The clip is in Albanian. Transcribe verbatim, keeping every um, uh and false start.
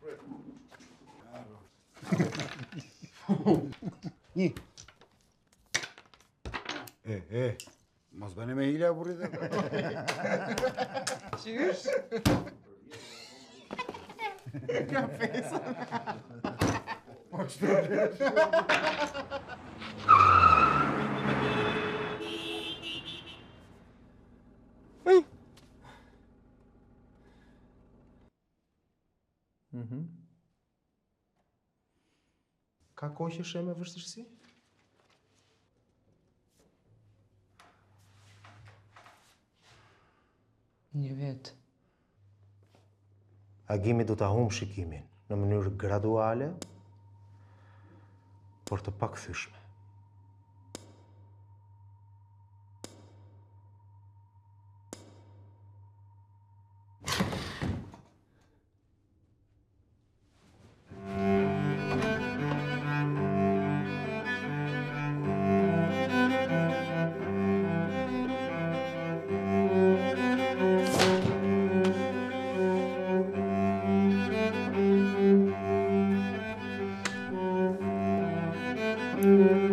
Një. E, e, mos bëne me hile burrit e. Qysh? Ka pesa. Po çfarë? Mhm. Ka kohë që shë me vështirësi? Një vit. Agimi do ta humb shikimin në mënyrë graduale, por të pakthyeshme. Mm-hmm.